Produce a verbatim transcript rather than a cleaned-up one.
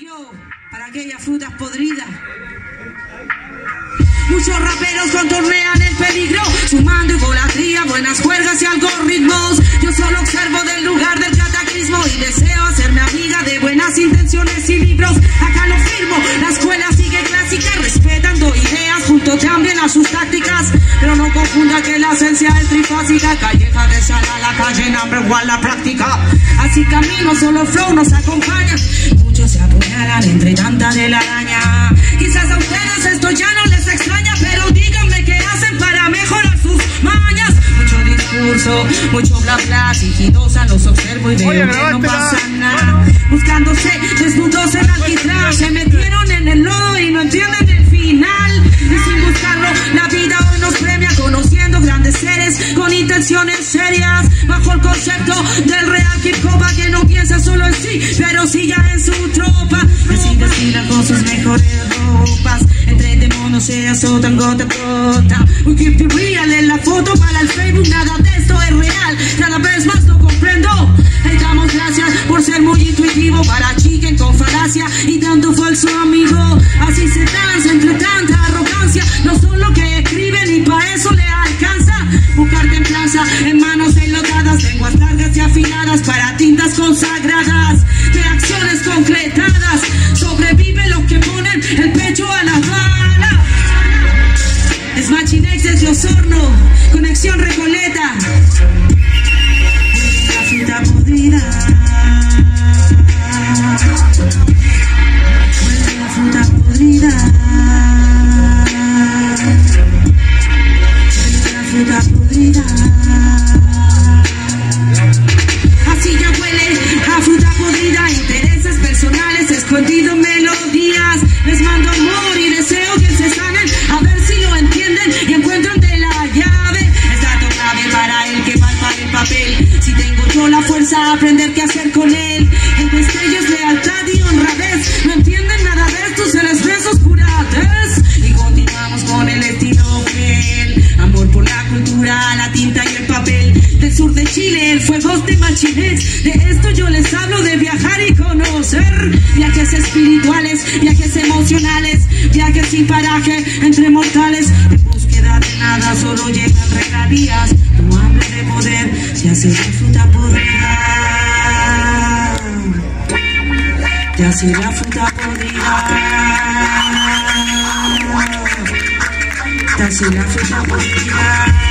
peligro para aquellas frutas podridas. Muchos raperos contornean el peligro, sumando idolatría, buenas juergas y algoritmos. Yo solo observo del lugar del cataclismo y deseo hacerme amiga de buenas intenciones y libros. Acá lo firmo, la escuela sigue clásica, respetando ideas, junto también a sus tácticas. Pero no confunda que la esencia es trifásica, calleja de sala, la calle number one, la práctica. Así camino, solo el flow nos acompaña. Muchos se apuñalan entre tanta telaraña. Quizás a ustedes esto ya no les extraña, pero díganme qué hacen para mejorar sus mañas. Mucho discurso, mucho bla bla, sigilosa los observo y veo Oye, que no pasa nada. Buscándose desnudos en alquitrán, se metieron en el lodo y no entienden el final. Y sin buscarlo, la vida hoy nos premia, conociendo grandes seres con intenciones serias. Bajo el concepto del real hip hop, que no piensa solo en sí, pero sí ya en su tropa. Y así desfilan con sus mejores ropas, entre demonios se azotan gota a gota. We keep it real en la foto para el Facebook, nada de esto es real, cada vez más lo comprendo. Le damos gracias por ser muy intuitivo, para chiquen con falacia y tanto falso amigo. Así se danza entre tanta arrogancia, no son lo que escriben y pa' eso le alcanza. Buscar templanza en manos enlodadas, lenguas largas y afiladas para tintas consagradas, de acciones concretadas. Sobreviven los que ponen el pecho a las balas. Es Machinex desde Osorno, conexión Recoleta. La fruta podrida, huele la fruta podrida, huele la fruta podrida. Así ya huele a fruta podrida, intereses personales, escondido melodías. Les mando amor y deseo que se sanen, a ver si lo entienden y encuentran de la llave. Es dato clave para el que palpa el papel. Si tengo yo la fuerza, aprender qué hacer con él. El destello es lealtad y honradez. No entienden nada de esto, se les ve oscuridades. Y continuamos con el estilo fiel. Amor por la cultura, la tinta y el papel. Del sur de Chile, el fuego de Machinex. De esto yo les hablo, de viajar y conocer. Viajes espirituales, viajes emocionales, viajes sin paraje entre mortales. En búsqueda de nada, solo llegan regalías. Tu hambre de poder se hace la fruta podrida. Te hace la fruta podrida. Te hace la fruta podrida.